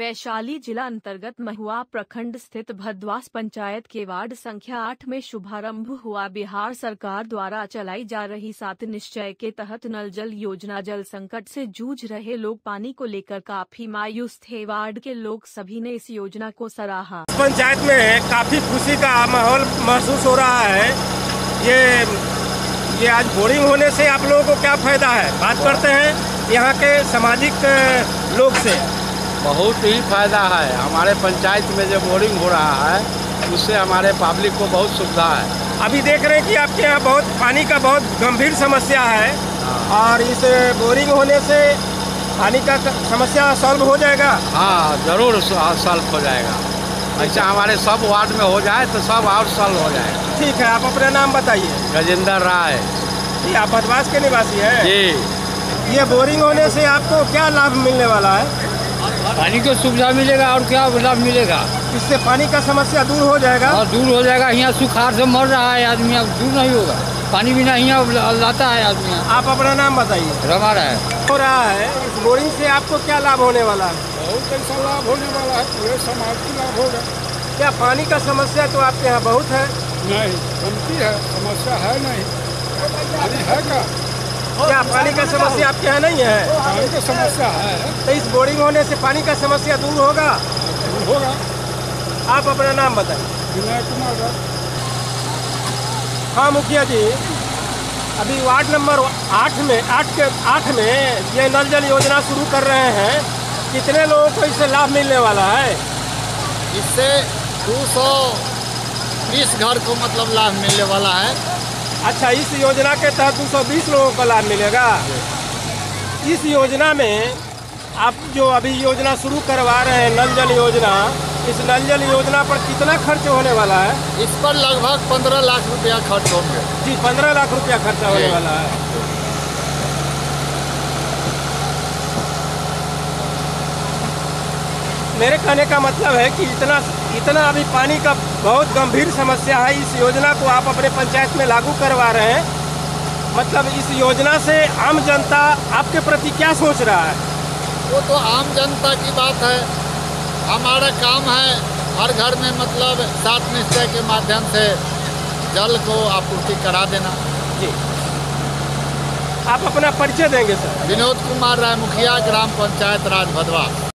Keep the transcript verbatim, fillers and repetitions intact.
वैशाली जिला अंतर्गत महुआ प्रखंड स्थित भदवास पंचायत के वार्ड संख्या आठ में शुभारंभ हुआ बिहार सरकार द्वारा चलाई जा रही सात निश्चय के तहत नल जल योजना। जल संकट से जूझ रहे लोग पानी को लेकर काफी मायूस थे। वार्ड के लोग सभी ने इस योजना को सराहा। पंचायत में काफी खुशी का माहौल महसूस हो रहा है। ये ये आज बोरिंग होने से आप लोगों को क्या फायदा है, बात करते हैं यहाँ के सामाजिक लोग से। बहुत ही फायदा है। हमारे पंचायत में जो बोरिंग हो रहा है उससे हमारे पब्लिक को बहुत सुविधा है। अभी देख रहे हैं कि आपके यहाँ बहुत पानी का बहुत गंभीर समस्या है और इस बोरिंग होने से पानी का समस्या सॉल्व हो जाएगा। हाँ, जरूर सॉल्व हो जाएगा। ऐसा हमारे सब वार्ड में हो जाए तो सब और सॉल्व हो जाएगा। ठीक है, आप अपना नाम बताइए। गजेंद्र राय। जी, आप भदवास के निवासी हैं? जी। ये बोरिंग होने से आपको क्या लाभ मिलने वाला है? पानी की सुविधा मिलेगा और क्या लाभ मिलेगा। इससे पानी का समस्या दूर हो जाएगा। और दूर हो जाएगा। यहाँ सुखाड़ से मर रहा है आदमी, अब दूर नहीं होगा। पानी बिना यहाँ लाता है आदमी। आप अपना नाम बताइए। रमा है हो रहा है इस बोरिंग से आपको क्या लाभ होने वाला है? बहुत ऐसा लाभ होने वाला है, पूरे समाज को लाभ होगा। क्या पानी का समस्या तो आपके यहाँ बहुत है? नहीं, कमती है, समस्या है नहीं। पानी है का? क्या पानी का समस्या आपके यहाँ नहीं है? पानी का समस्या है तो इस बोरिंग होने से पानी का समस्या दूर होगा? होगा। आप अपना नाम बताइए। विनय कुमार। हाँ मुखिया जी, अभी वार्ड नंबर आठ में आठ के आठ में ये नल जल योजना शुरू कर रहे हैं। कितने लोगों को इससे लाभ मिलने वाला है? इससे दो सौ बीस घर को मतलब लाभ मिलने वाला है। अच्छा, इस योजना के तहत दो सौ बीस लोगों को लाभ मिलेगा। इस योजना में आप जो अभी योजना शुरू करवा रहे हैं नल जल योजना, इस नल जल योजना पर कितना खर्च होने वाला है? इस पर लगभग पंद्रह लाख रुपया खर्च होंगे। जी, पंद्रह लाख रुपया खर्चा होने वाला है। मेरे कहने का मतलब है कि इतना इतना अभी पानी का बहुत गंभीर समस्या है। इस योजना को आप अपने पंचायत में लागू करवा रहे हैं, मतलब इस योजना से आम जनता आपके प्रति क्या सोच रहा है? वो तो आम जनता की बात है। हमारा काम है हर घर में मतलब सात निश्चय के माध्यम से जल को आपूर्ति करा देना। जी, आप अपना परिचय देंगे सर? विनोद कुमार राय, मुखिया, ग्राम पंचायत राज भदवास।